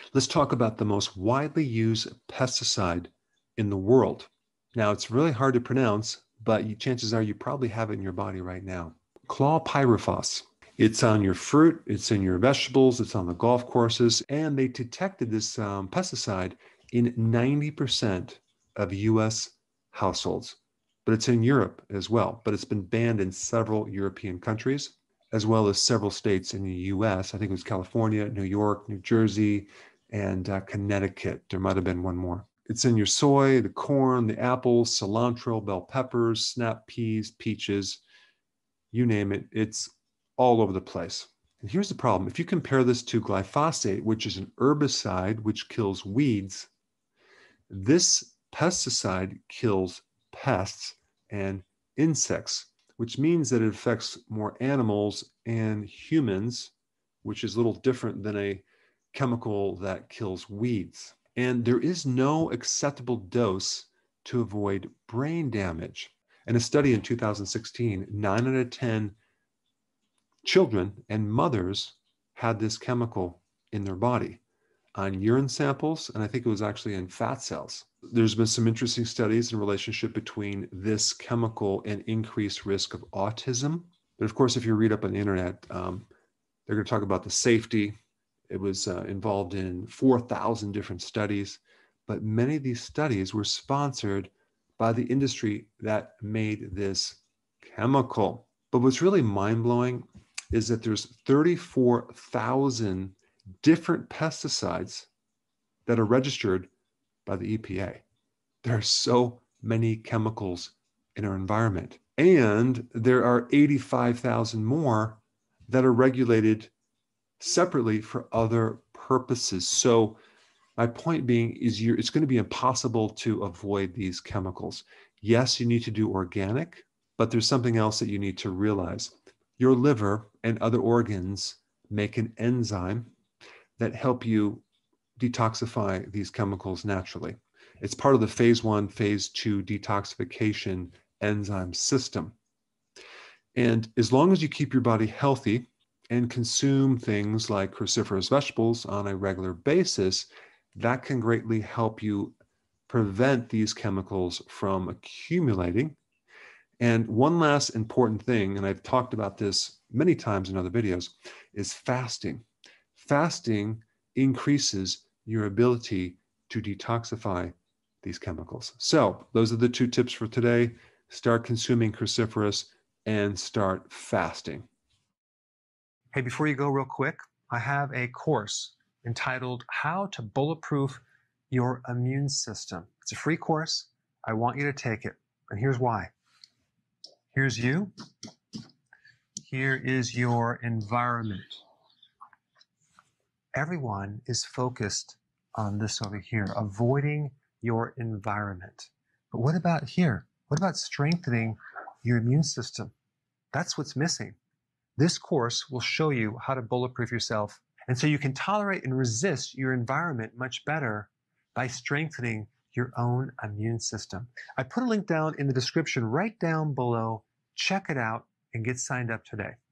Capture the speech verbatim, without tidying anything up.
Let's talk about the most widely used pesticide in the world. Now, it's really hard to pronounce, but you, chances are you probably have it in your body right now. Chlorpyrifos. It's on your fruit, it's in your vegetables, it's on the golf courses, and they detected this um, pesticide in ninety percent of U S households. But it's in Europe as well, but it's been banned in several European countries, as well as several states in the U S. I think it was California, New York, New Jersey, and uh, Connecticut. There might have been one more. It's in your soy, the corn, the apples, cilantro, bell peppers, snap peas, peaches, you name it. It's all over the place. And here's the problem. If you compare this to glyphosate, which is an herbicide which kills weeds, this pesticide kills pests and insects, which means that it affects more animals and humans, which is a little different than a chemical that kills weeds. And there is no acceptable dose to avoid brain damage. In a study in two thousand sixteen, nine out of ten children and mothers had this chemical in their body on urine samples, and I think it was actually in fat cells. There's been some interesting studies in relationship between this chemical and increased risk of autism. But of course, if you read up on the internet, um, they're going to talk about the safety. It was uh, involved in four thousand different studies, but many of these studies were sponsored by the industry that made this chemical. But what's really mind-blowing is that there's thirty-four thousand different pesticides that are registered by the E P A. There are so many chemicals in our environment. And there are eighty-five thousand more that are regulated separately for other purposes. So my point being is you're, it's going to be impossible to avoid these chemicals. Yes, you need to do organic, but there's something else that you need to realize. Your liver and other organs make an enzyme that help you detoxify these chemicals naturally. It's part of the phase one, phase two detoxification enzyme system. And as long as you keep your body healthy and consume things like cruciferous vegetables on a regular basis, that can greatly help you prevent these chemicals from accumulating. And one last important thing, and I've talked about this many times in other videos, is fasting. Fasting increases your ability to detoxify these chemicals. So those are the two tips for today. Start consuming cruciferous and start fasting. Hey, before you go real quick, I have a course entitled How to Bulletproof Your Immune System. It's a free course. I want you to take it. And here's why. Here's you. Here is your environment. Everyone is focused on this over here, avoiding your environment. But what about here? What about strengthening your immune system? That's what's missing. This course will show you how to bulletproof yourself, and so you can tolerate and resist your environment much better by strengthening your own immune system. I put a link down in the description right down below. Check it out and get signed up today.